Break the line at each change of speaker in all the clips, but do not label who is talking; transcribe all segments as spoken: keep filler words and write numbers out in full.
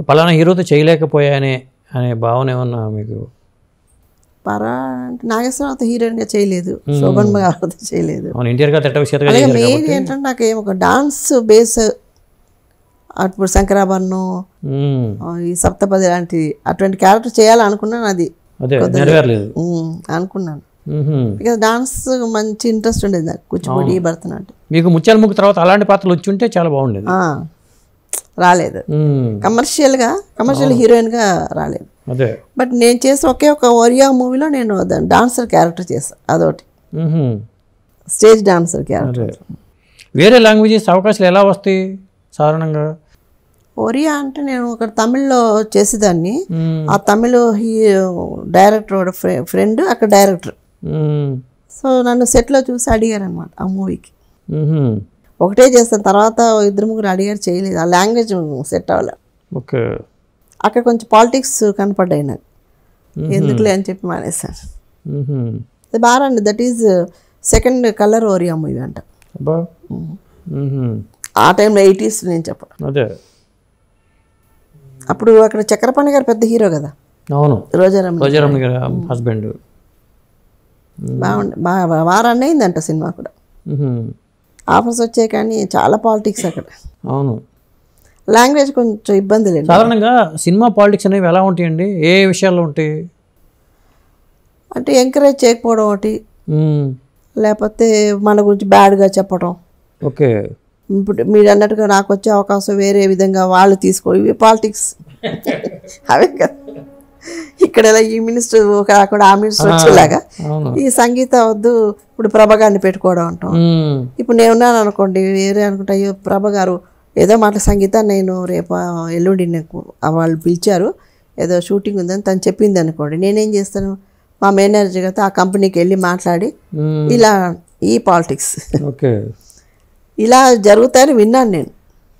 పలానా హీరోతో చేయలేకపోయానే అనే భావన ఏమన్నా మీకు?
పరా అంటే నాగేశ్వరరావుతో హీరోయిన్గా చేయలేదు, శోభన్ బాబుతో చేయలేదు.
అలాగే
మెయిన్ ఏంటంటే నాకు ఏమో ఒక డాన్స్ బేస్, అప్పుడు శంకరాభరణం, ఈ సప్తపది లాంటి అటువంటి క్యారెక్టర్ చేయాలనుకున్నాను. అది అనుకున్నాను బికాజ్ డాన్స్ మంచి ఇంట్రెస్ట్ ఉండేది నాకు, కూచిపూడి, భరతనాట్యం.
మీకు ముత్యాల ముగ్గు తర్వాత అలాంటి పాత్రలు వచ్చి ఉంటే చాలా బాగుండేది.
రాలేదు, కమర్షియల్గా కమర్షియల్ హీరోయిన్గా రాలేదు. బట్ నేను చేసిన ఒకే ఒక ఒరియా మూవీలో నేను డాన్సర్ క్యారెక్టర్ చేస్తాను, అదొకటి స్టేజ్ డాన్సర్ క్యారెక్టర్.
వేరే లాంగ్వేజెస్ అవకాశాలు ఎలా వస్తాయి సాధారణంగా?
ఒరియా అంటే నేను ఒక తమిళ్లో చేసేదాన్ని, ఆ తమిళ హీ డైరెక్టర్ ఫ్రెండ్ అక్కడ డైరెక్టర్, సో నన్ను సెట్లో చూసి అడిగారు అనమాట ఆ మూవీకి. ఒకటే చేస్తాను, తర్వాత ఇద్దరు ముగ్గురు అడిగారు, చేయలేదు, ఆ లాంగ్వేజ్ సెట్ అవ్వలే.
ఓకే,
అక్కడ కొంచెం పాలిటిక్స్ కనపడ్డాయి నాకు, ఎందుకులే అని చెప్పి మానేసాను. అది బాగా అండి, that is second colour Oriya movie అంట. ఆ టైంలో ఎయిటీస్ నేను చెప్పను.
అదే
అప్పుడు అక్కడ చక్రపాణి గారు పెద్ద హీరో కదా.
అవును,
రోజారామ్
గారి హస్బెండ్.
బాగుంది, బాగా బాగా రన్ అయిందంట సినిమా కూడా, ఆఫర్స్ వచ్చాయి, కానీ చాలా పాలిటిక్స్ అక్కడ.
అవును,
లాంగ్వేజ్ కొంచెం ఇబ్బంది లేదు.
సాధారణంగా సినిమా పాలిటిక్స్ అనేవి ఎలా ఉంటాయండి, ఏ విషయాల్లో ఉంటాయి
అంటే? ఎంకరేజ్ చేయకపోవడం ఒకటి, లేకపోతే మన గురించి బ్యాడ్గా చెప్పడం.
ఓకే,
ఇప్పుడు మీరు అన్నట్టుగా నాకు వచ్చే అవకాశం వేరే విధంగా వాళ్ళు తీసుకో, ఇవి పాలిటిక్స్ అవే కదా. ఇక్కడ ఈ మినిస్టర్ కాకుండా ఆ మినిస్టర్ వచ్చేలాగా ఈ సంగీత వద్దు, ఇప్పుడు ప్రభ గారిని పెట్టుకోవడం అంటాం. ఇప్పుడు నేను ఉన్నాను అనుకోండి, వేరే అనుకుంటా, అయ్యో ప్రభ గారు ఏదో మాట సంగీత నేను రేపు ఎల్లుండి నాకు వాళ్ళు పిలిచారు, ఏదో షూటింగ్ ఉందని తను చెప్పింది అనుకోండి, నేనేం చేస్తాను, మా మేనేజర్ గారితో ఆ కంపెనీకి వెళ్ళి మాట్లాడి ఇలా ఈ పాలిటిక్స్
ఓకే
ఇలా జరుగుతాయని విన్నాను నేను.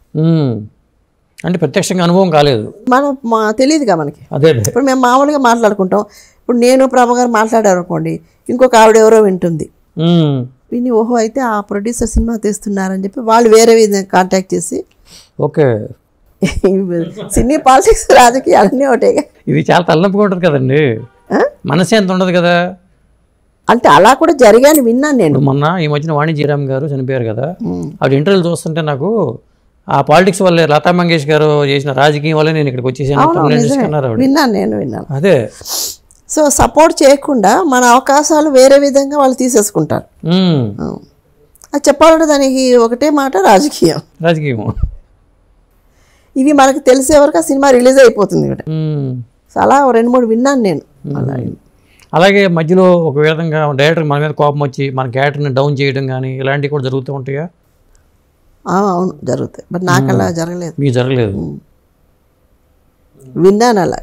అంటే ప్రత్యక్షంగా అనుభవం కాలేదు,
మనం మా తెలియదుగా మనకి.
అదే
ఇప్పుడు మేము మామూలుగా మాట్లాడుకుంటాం, ఇప్పుడు నేను ప్రభ గారు మాట్లాడారు అనుకోండి, ఇంకొక ఆవిడ ఎవరో వింటుంది, విని ఓహో అయితే ఆ ప్రొడ్యూసర్ సినిమా తీస్తున్నారని చెప్పి వాళ్ళు వేరే విధంగా కాంటాక్ట్ చేసి.
ఓకే,
సినీ పాలిటిక్స్ రాజకీయాలు అన్నీ ఒకటేగా.
ఇది చాలా తలనొప్పిగా ఉంటుంది కదండి, మనసే ఎంత ఉండదు కదా.
అంటే అలా కూడా జరిగాని విన్నాను నేను.
మొన్న ఈ మధ్యన వాణిజ్యరామ్ గారు చనిపోయారు కదా, ఆవిడ ఇంటర్వ్యూలు చూస్తుంటే నాకు ఆ పాలిటిక్స్ వల్లే, లతా మంగేష్ గారు చేసిన రాజకీయం వల్లే నేను ఇక్కడికి వచ్చేసాను
విన్నాను నేను విన్నాను.
అదే,
సో సపోర్ట్ చేయకుండా మన అవకాశాలు వేరే విధంగా వాళ్ళు తీసేసుకుంటారు. అది చెప్పాలంటే దానికి ఒకటే మాట, రాజకీయం.
రాజకీయం
ఇవి మనకు తెలిసే వరకు ఆ సినిమా రిలీజ్ అయిపోతుంది ఇక్కడ. అలా రెండు మూడు విన్నాను నేను.
అలాగే మధ్యలో ఒక విధంగా డైరెక్టర్ మన మీద కోపం వచ్చి మన క్యారెక్టర్ని డౌన్ చేయడం కానీ ఇలాంటివి కూడా జరుగుతూ ఉంటాయా?
అవును, జరుగుతాయి, బట్ నాకు అలా జరగలేదు.
మీకు జరగలేదు?
విన్నాను అలా.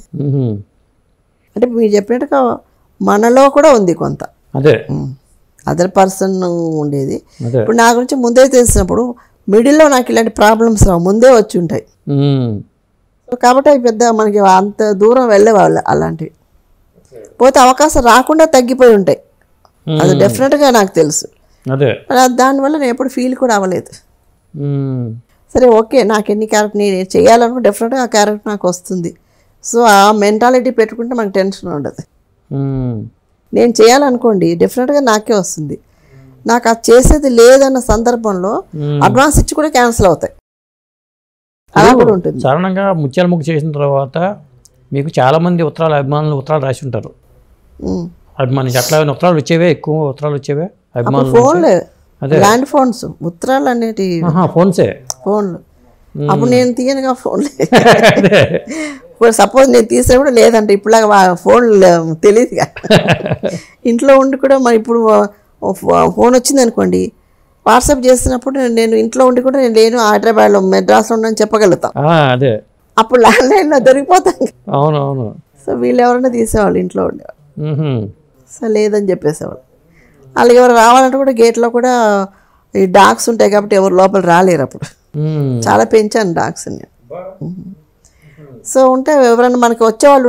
అంటే మీరు చెప్పినట్టుగా మనలో కూడా ఉంది కొంత,
అదే
అదర్ పర్సన్ ఉండేది. ఇప్పుడు నా గురించి ముందే తెలిసినప్పుడు మిడిల్లో నాకు ఇలాంటి ప్రాబ్లమ్స్ రావు, ముందే వచ్చి ఉంటాయి. కాబట్టి అవి పెద్ద మనకి అంత దూరం వెళ్ళేవాళ్ళు అలాంటివి. పోతే అవకాశం రాకుండా తగ్గిపోయి ఉంటాయి, అది డెఫినెట్గా నాకు తెలుసు. దానివల్ల నేను ఎప్పుడు ఫీల్ కూడా అవ్వలేదు. సరే ఓకే, నాకు ఎన్ని క్యారెక్టర్ నేను చేయాలనుకో డెఫినెట్గా ఆ క్యారెక్టర్ నాకు వస్తుంది. సో ఆ మెంటాలిటీ పెట్టుకుంటే మనకు టెన్షన్ ఉండదు. నేను చేయాలనుకోండి డెఫినెట్గా నాకే వస్తుంది. నాకు అది చేసేది లేదన్న సందర్భంలో అడ్వాన్స్ ఇచ్చి కూడా క్యాన్సిల్ అవుతాయి, అలా కూడా ఉంటుంది.
సాధారణంగా ముత్యాల ముగ్గు చేసిన తర్వాత మీకు చాలామంది ఉత్తరాలు అభిమానులు ఉత్తరాలు రాసి ఉంటారు, అభిమానించి అట్లా ఉత్తరాలు వచ్చేవే, ఎక్కువ ఉత్తరాలు వచ్చేవే అభిమానులు?
ఫోన్లే, ల్యాండ్ ఫోన్స్, ఉత్తరాలు అనేటి
ఫోన్సే,
ఫోన్లు. అప్పుడు నేను తీయనుగా ఫోన్లే. ఇప్పుడు సపోజ్ నేను తీసినప్పుడు లేదంటే ఇప్పుడులాగా ఫోన్లు తెలియదుగా, ఇంట్లో ఉండి కూడా మరి ఇప్పుడు ఫోన్ వచ్చింది అనుకోండి, వాట్సాప్ చేస్తున్నప్పుడు నేను ఇంట్లో ఉండి కూడా నేను లేను, హైదరాబాద్లో మెడ్రాస్లో ఉండని చెప్పగలుగుతాం.
అదే
అప్పుడు ల్యాండ్లైన్లో దొరికిపోతాం.
అవునవును.
సో వీళ్ళు ఎవరైనా తీసేవాళ్ళు ఇంట్లో ఉండేవాళ్ళు, సో లేదని చెప్పేసేవాళ్ళు. అలాగే ఎవరు రావాలంటే కూడా గేట్లో కూడా ఈ డాగ్స్ ఉంటాయి కాబట్టి ఎవరు లోపల రాలేరు. అప్పుడు చాలా పెంచాను డాగ్స్ నేను. సో ఉంటే ఎవరైనా మనకి వచ్చేవాళ్ళు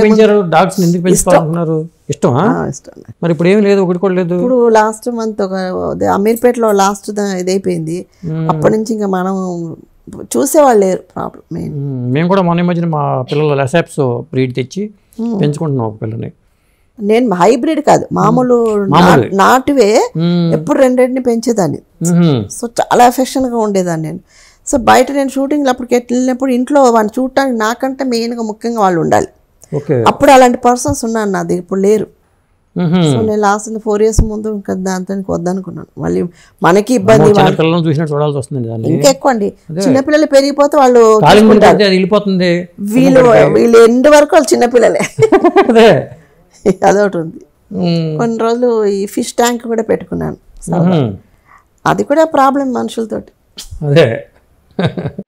మరి ఇప్పుడు ఏమి లేదు, ఒకటి కూడా లేదు.
ఇప్పుడు లాస్ట్ మంత్ ఒక అమీర్పేటలో లాస్ట్ ఇదైపోయింది, అప్పటి నుంచి ఇంకా మనం చూసేవాళ్ళు లేరు ప్రాబ్లం మెయిన్.
మేము కూడా మొన్న మధ్యన మా పిల్లలు లెసాప్స్ బ్రీడ్ తెచ్చి పెంచుకుంటున్నాం ఒక పిల్లని.
నేను హైబ్రిడ్ కాదు, మామూలు నాటువే ఎప్పుడు రెండింటిని పెంచేదాన్ని. సో చాలా ఎఫెక్షన్గా ఉండేదాన్ని నేను. సో బయట నేను షూటింగ్లు అప్పటికి వెళ్ళినప్పుడు ఇంట్లో వాడిని చూడటానికి నాకంటే మెయిన్గా ముఖ్యంగా వాళ్ళు ఉండాలి. అప్పుడు అలాంటి పర్సన్స్ ఉన్నాను, నాది ఇప్పుడు లేరు. సో నేను లాస్ట్ ఫోర్ ఇయర్స్ ముందు ఇంకా దాంతో వద్దనుకున్నాను. మళ్ళీ మనకి ఇబ్బంది, ఇంకెక్కువ అండి చిన్నపిల్లలు పెరిగిపోతే వాళ్ళు వీళ్ళు వీళ్ళు ఎండ్ వరకు వాళ్ళు చిన్నపిల్లలే. అదొకటి ఉంది. కొన్ని రోజులు ఈ ఫిష్ ట్యాంక్ కూడా పెట్టుకున్నాను, అది కూడా ప్రాబ్లం మనుషులతోటి.
అదే